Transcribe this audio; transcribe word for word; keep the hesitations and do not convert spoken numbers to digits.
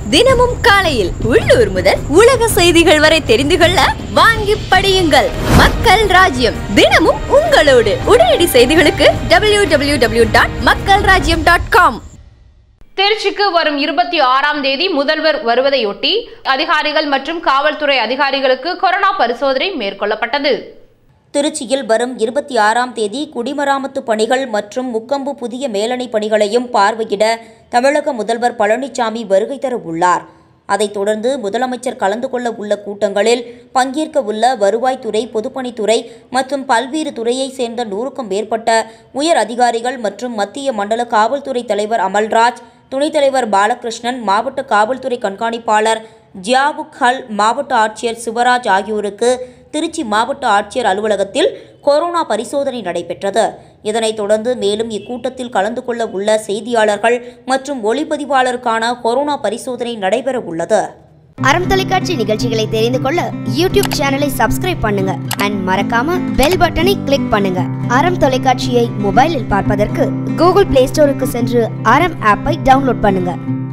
தினமும் காலையில் உள்ளூர் முதல் உலக செய்திகள் வரை தெரிந்து கொள்ள வாங்கி படியுங்கள். மக்கள் ராஜ்யம் தினமும் உங்களோடு. உடனடி செய்திகளுக்கு டபிள்யூ டபிள்யூ டபிள்யூ டாட் மக்கள் ராஜ்யம் டாட் காம். திருச்சிக்கு வரும் இருபத்தி ஆறாம் தேதி முதல்வர் வருவதையொட்டி அதிகாரிகள் மற்றும் காவல்துறை அதிகாரிகளுக்கு கொரோனா பரிசோதனை மேற்கொள்ளப்பட்டது. திருச்சியில் வரும் இருபத்தி ஆறாம் தேதி குடிமராமத்து பணிகள் மற்றும் முக்கொம்பு புதிய மேலணை பணிகளையும் பார்வையிட தமிழக முதல்வர் பழனிசாமி வருகை தர உள்ளார். அதைத் தொடர்ந்து முதலமைச்சர் கலந்து கொள்ள உள்ள கூட்டங்களில் பங்கேற்க உள்ள வருவாய்த்துறை, பொதுப்பணித்துறை மற்றும் பல்வேறு துறையைச் சேர்ந்த நூறுக்கும் மேற்பட்ட உயர் அதிகாரிகள் மற்றும் மத்திய மண்டல காவல்துறை தலைவர் அமல்ராஜ், துணைத் தலைவர் பாலகிருஷ்ணன், மாவட்ட காவல்துறை கண்காணிப்பாளர் ஜியாவுக் ஹல், மாவட்ட ஆட்சியர் சிவராஜ் ஆகியோருக்கு திருச்சி மாவட்ட ஆட்சியர் அலுவலகத்தில் கொரோனா பரிசோதனை நடைபெற்றது. இதனைத் தொடர்ந்து மேலும் இக்கூட்டத்தில் கலந்து கொள்ள உள்ள செய்தியாளர்கள் மற்றும் ஒளிப்பதிவாளருக்கான கொரோனா பரிசோதனை நடைபெற உள்ளது. அறம் தொலைக்காட்சி நிகழ்ச்சிகளை தெரிந்து கொள்ள யூடியூப் சேனலை சப்ஸ்கிரைப் பண்ணுங்க அண்ட் மறக்காம பெல் பட்டனை கிளிக் பண்ணுங்க. அறம் தொலைக்காட்சியை மொபைலில் பார்ப்பதற்கு கூகுள் பிளே ஸ்டோருக்கு சென்று அறம் ஆப்பை டவுன்லோட் பண்ணுங்க.